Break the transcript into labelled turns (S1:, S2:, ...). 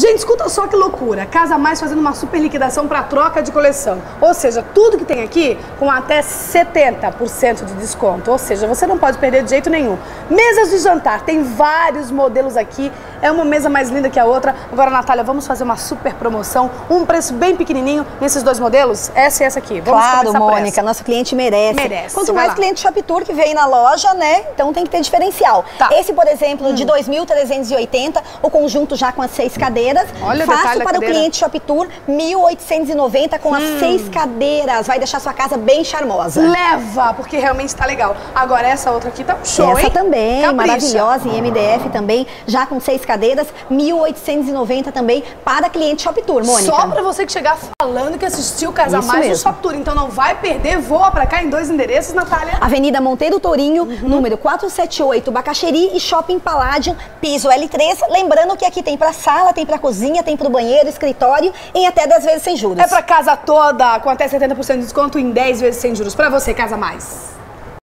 S1: Gente, escuta só que loucura. Casa Mais fazendo uma super liquidação para troca de coleção. Ou seja, tudo que tem aqui com até 70% de desconto. Ou seja, você não pode perder de jeito nenhum. Mesas de jantar, tem vários modelos aqui. É uma mesa mais linda que a outra. Agora, Natália, vamos fazer uma super promoção. Um preço bem pequenininho nesses dois modelos. Essa e essa aqui. Vamos
S2: claro, Mônica, nosso cliente merece. Quanto mais cliente Shop Tour que vem na loja, né? Então tem que ter diferencial. Tá. Esse, por exemplo, de 2.380, o conjunto já com as 6 cadeiras.
S1: Olha,
S2: fácil para o cliente Shop Tour, 1.890 com as 6 cadeiras. Vai deixar sua casa bem charmosa.
S1: Leva, porque realmente tá legal. Agora, essa outra aqui tá um show,
S2: essa
S1: hein?
S2: também,
S1: Capricha.
S2: Maravilhosa, em MDF também, já com 6 cadeiras, 1.890 também para cliente Shop Tour, Mônica.
S1: Só para você que chegar falando que assistiu Casa Mais no Shop Tour. Então não vai perder, voa pra cá em 2 endereços, Natália.
S2: Avenida Monteiro Tourinho, número 478, Bacaxeri e Shopping Palladium, piso L3. Lembrando que aqui tem pra sala, tem pra cozinha, tem pro banheiro, escritório, em até 10 vezes sem juros.
S1: É pra casa toda, com até 70% de desconto em 10 vezes sem juros. Pra você, Casa Mais.